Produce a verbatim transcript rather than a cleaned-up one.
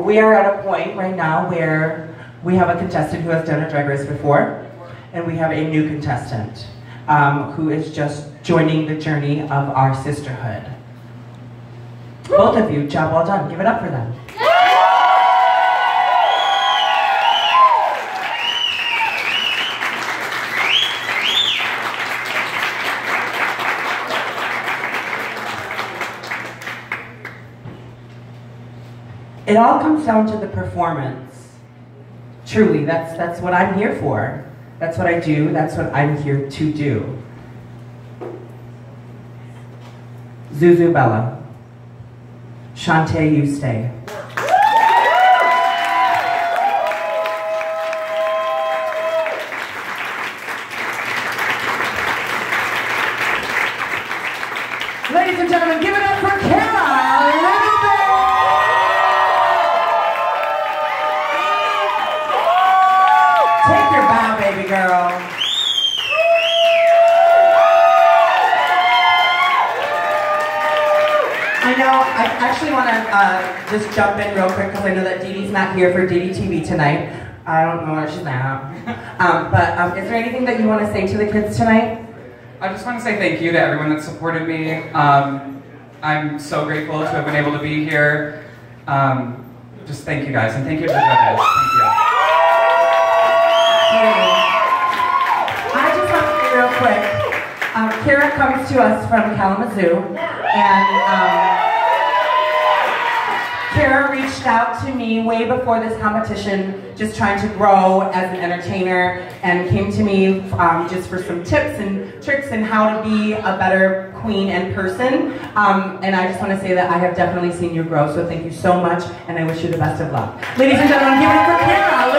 we are at a point right now where we have a contestant who has done a Drag Race before, and we have a new contestant um, who is just joining the journey of our sisterhood. Both of you, job well done. Give it up for them. It all comes down to the performance. Truly, that's, that's what I'm here for. That's what I do, that's what I'm here to do. Zuzu Bella. Shantae, you stay. Ladies and gentlemen, give it up for Kara. Take your bow, baby girl. I know, I actually want to uh, just jump in real quick because I know that Dee Dee's not here for Dee Dee T V tonight. I don't know what she's at. Um, but um, is there anything that you want to say to the kids tonight? I just want to say thank you to everyone that supported me. Um, I'm so grateful to have been able to be here. Um, just thank you guys, and thank you to the judges. Thank you. I just want to say real quick, um, Kara comes to us from Kalamazoo, and um, Kara reached out to me way before this competition, just trying to grow as an entertainer, and came to me um, just for some tips and tricks and how to be a better queen and person. Um, and I just want to say that I have definitely seen you grow, so thank you so much, and I wish you the best of luck. Ladies and gentlemen, give it up for Kara.